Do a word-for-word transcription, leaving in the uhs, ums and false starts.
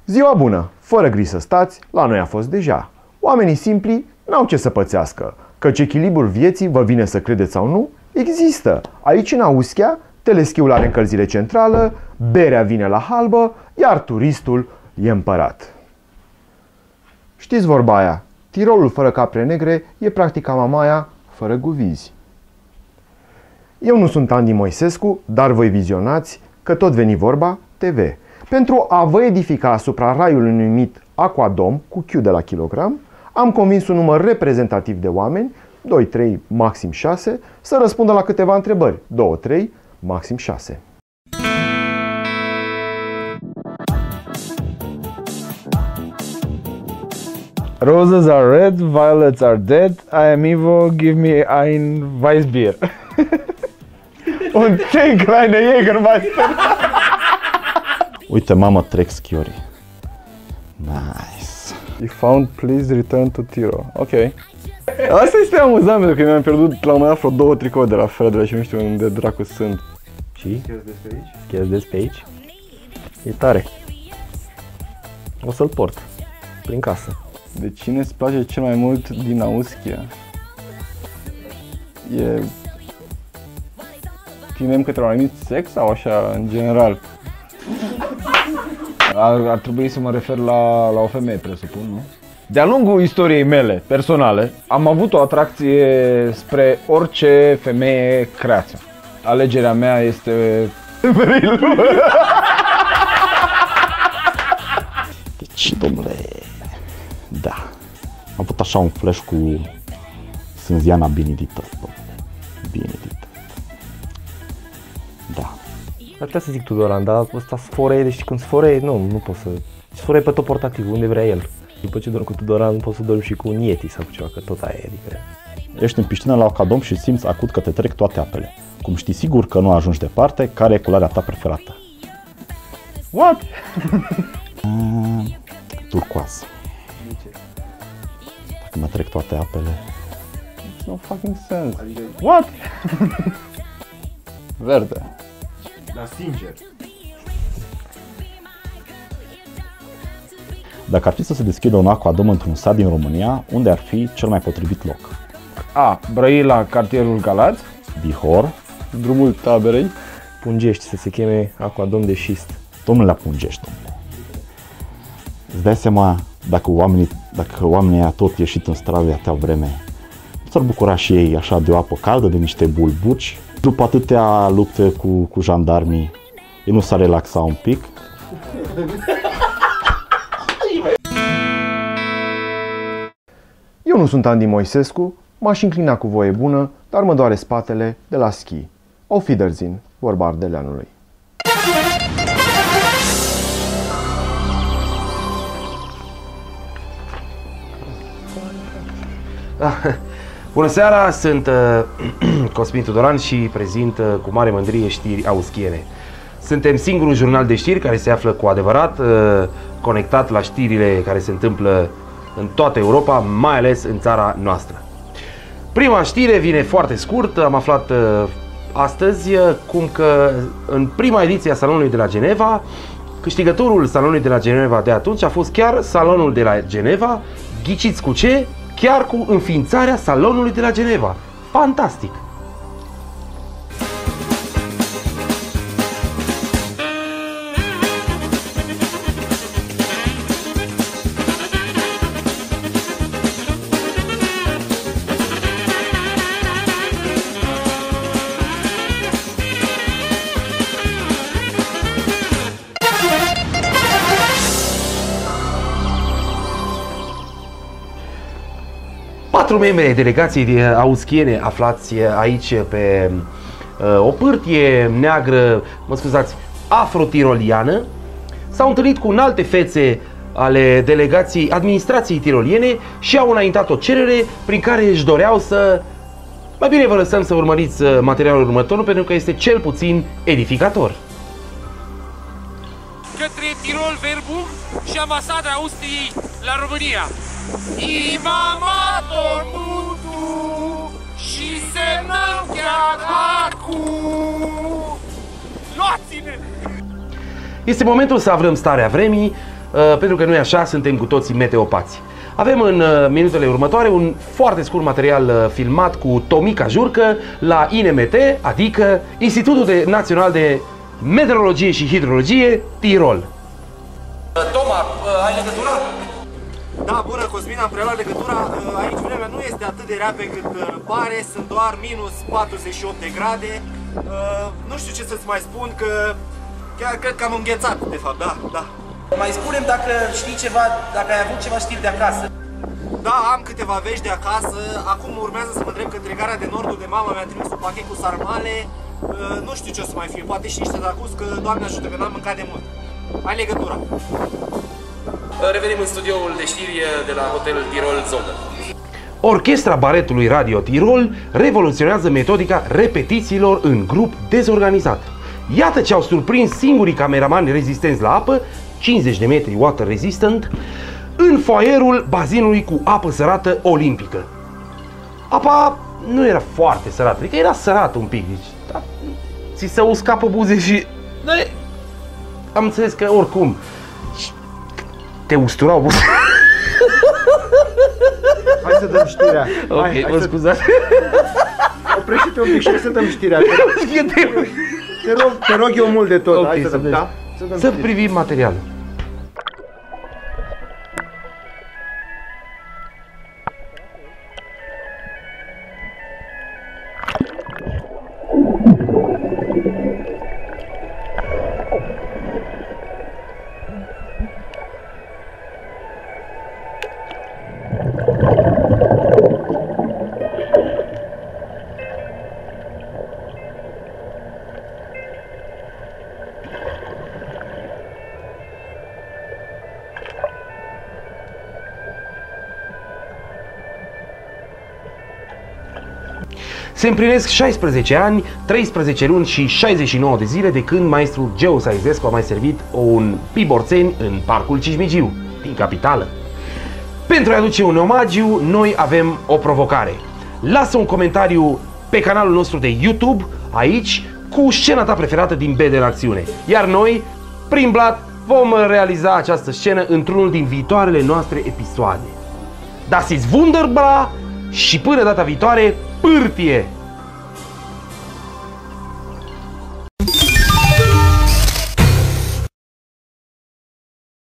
Ziua bună! Fără griji să stați, la noi a fost deja. Oamenii simpli n-au ce să pățească, căci echilibrul vieții, vă vine să credeți sau nu, există. Aici, în Auschia, teleschiul are încălzire centrală, berea vine la halbă, iar turistul e împărat. Știți vorba aia, Tirolul fără capre negre e practic ca Mamaia fără guvizi. Eu nu sunt Andy Moisescu, dar voi vizionați că tot veni vorba T V. Pentru a vă edifica asupra raiului numit Aquadom, cu Q de la kilogram, am convins un număr reprezentativ de oameni, doi, trei, maxim șase, să răspundă la câteva întrebări, doi, trei, maxim șase. Roses are red, violets are dead, I am Ivo, give me ein Weissbier. Un ten kleine Jägermeister. Uite, mamă, trec schiorii. Nice. If found, please return to Tiro. Ok. Asta este amuzant, pentru că mi-am pierdut la un moment dat vreo două tricouri de la Fredra și nu știu unde dracu sunt. Și? Schiezi des pe aici? E tare. O să-l port. Prin casă. De cine îți place cel mai mult din Auschia? E... Tinem către un anumit sex sau așa, în general? Ar, ar trebui să mă refer la, la o femeie, presupun, nu? De-a lungul istoriei mele personale, am avut o atracție spre orice femeie creață. Alegerea mea este... Deci, domnule, da. Am avut așa un flash cu Sânziana Benedictă, domnule. Benedictă. Da. Ar putea să zic Tudoran, dar ăsta sforee, deci când sforee, nu, nu pot să... Sforee pe tot portativ, unde vrea el. După ce dorm cu Tudoran, pot să dorm și cu un Yeti sau cu ceva, că tot aia e, adică... Ești în piscină la Aquadom și simți acut că te trec toate apele. Cum știi sigur că nu ajungi departe, care e culoarea ta preferată? What? uh, turcoaz. Dacă mă trec toate apele... It's no fucking sense. Adică... What? Verde. Dar sincer. Dacă ar fi să se deschidă un Aquadom într-un sat din România, unde ar fi cel mai potrivit loc? A. Brăila, cartierul Galați. Bihor. Drumul Taberei. Pungești, să se cheme Aquadom de șist. Domnule, Pungești, domnule. Îți dai seama dacă oamenii, dacă oamenii aia tot ieșit în stradă de atâtea vreme, nu s-ar bucura și ei așa de o apă caldă, de niște bulbuci? După atâtea lupte cu, cu jandarmii, ei nu s-ar relaxa un pic? Eu nu sunt Andy Moisescu, m-aș inclina cu voie bună, dar mă doare spatele de la schi. Auf Wiedersehen, vorba ardeleanului. Bună seara, sunt uh, Cosmin Tudoran și prezint uh, cu mare mândrie știri auschiene. Suntem singurul jurnal de știri care se află cu adevărat uh, conectat la știrile care se întâmplă în toată Europa, mai ales în țara noastră. Prima știre vine foarte scurt, am aflat uh, astăzi uh, cum că în prima ediție a Salonului de la Geneva, câștigătorul Salonului de la Geneva de atunci a fost chiar Salonul de la Geneva, ghiciți cu ce? Chiar cu înființarea Salonului de la Geneva. Fantastic! Patru membri ai delegației auschiene aflați aici pe uh, o pârtie neagră, mă scuzați, afro-tiroliană, s-au întâlnit cu alte fețe ale delegației administrației tiroliene și au înaintat o cerere prin care își doreau să... Mai bine vă lăsăm să urmăriți materialul următor, pentru că este cel puțin edificator. Către Tirol, Verbum și ambasada Austriei la România. Imamator mutu și semnăm chiar acum. Luați-ne! Este momentul să aflăm starea vremii. uh, pentru că noi așa suntem cu toții meteopați. Avem în uh, minutele următoare un foarte scurt material uh, filmat cu Tomica Jurcă la I N M T, adică Institutul de Național de Meteorologie și Hidrologie, Tirol. Toma, ai legătura? Da, bună, Cosmin, am preluat legătura. Aici vremea nu este atât de rea pe cât pare, sunt doar minus patruzeci și opt de grade. Nu știu ce să-ți mai spun, că chiar cred că am înghețat, de fapt, da, da. Mai spune-mi dacă știi ceva, dacă ai avut ceva știri de acasă. Da, am câteva vești de acasă. Acum urmează să mă îndrept către gara de nord, unde mama mi-a trimis un pachet cu sarmale. Nu știu ce o să mai fie, poate și niște tacus, că Doamne ajută că n-am mâncat de mult. Ai legătura. Revenim în studioul de știri de la Hotelul Tirol Zolder. Orchestra Baretului Radio Tirol revoluționează metodica repetițiilor în grup dezorganizat. Iată ce au surprins singurii cameramani rezistenți la apă, cincizeci de metri water resistant, în foaierul bazinului cu apă sărată olimpică. Apa nu era foarte sărată, adică era sărată un pic, deci da, ți se usca pe buze și... Da, am înțeles că oricum te usturau buze. Hai să dăm știrea. Ok, hai, hai mă să... scuzați. Oprește-te un pic și să dăm știrea. Te rog, te rog, te rog eu mult de tot. Ok, hai să, să dăm, da? să, dăm Să știrea. privim materialul. Se împlinesc șaisprezece ani, treisprezece luni și șaizeci și nouă de zile de când maestrul Geo Saizescu a mai servit un piborțeni în Parcul Cismigiu, din capitală. Pentru a aduce un omagiu, noi avem o provocare. Lasă un comentariu pe canalul nostru de YouTube, aici, cu scena ta preferată din B D în acțiune. Iar noi, prin blat, vom realiza această scenă într-unul din viitoarele noastre episoade. Das ist wunderbar și până data viitoare, pârtie!